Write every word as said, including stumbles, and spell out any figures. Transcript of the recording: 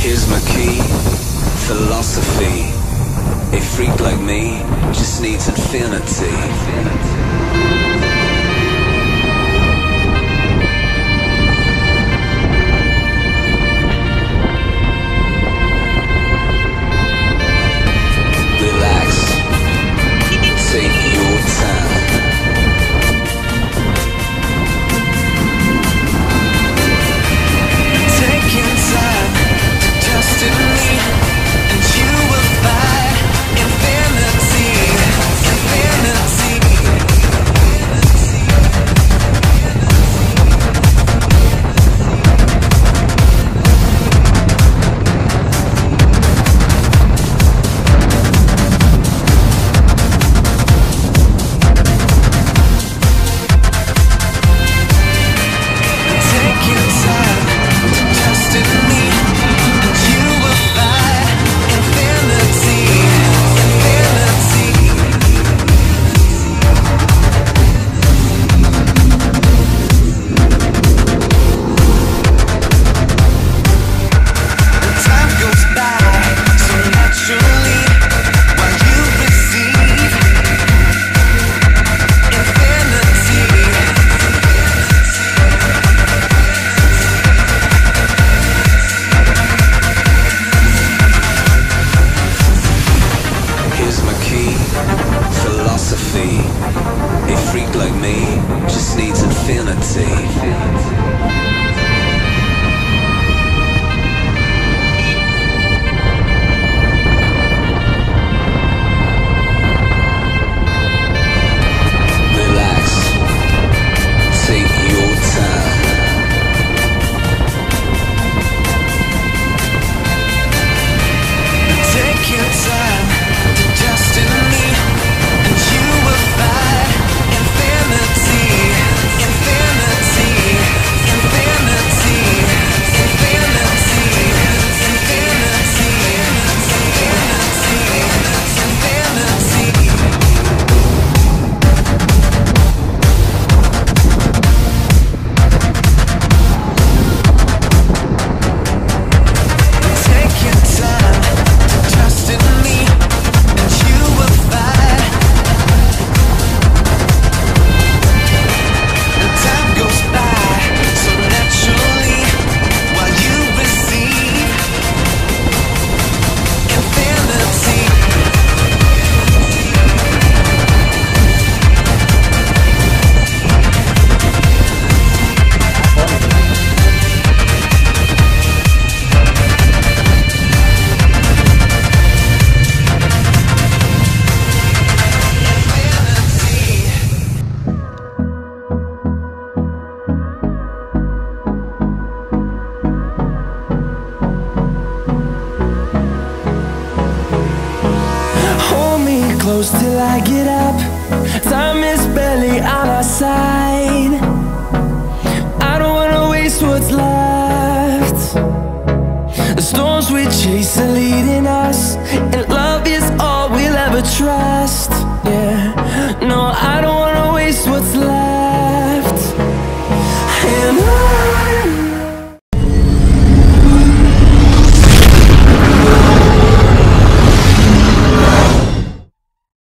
Here's my key, philosophy. A freak like me just needs infinity. Relax, take your time. Taking time to trust in me, and you will find infinity, infinity. Taking time to trust in me, and you will find infinity, infinity. Time goes by so naturally while you receive infinity. Here's my key, philosophy. A freak like me just needs infinity. Relax, take your time. Take your time to trust in me, and you will find infinity, infinity, infinity, infinity, infinity, infinity, take your time to trust in me, and you will find. And time goes by so naturally while you receive infinity. Hold me close till I get up.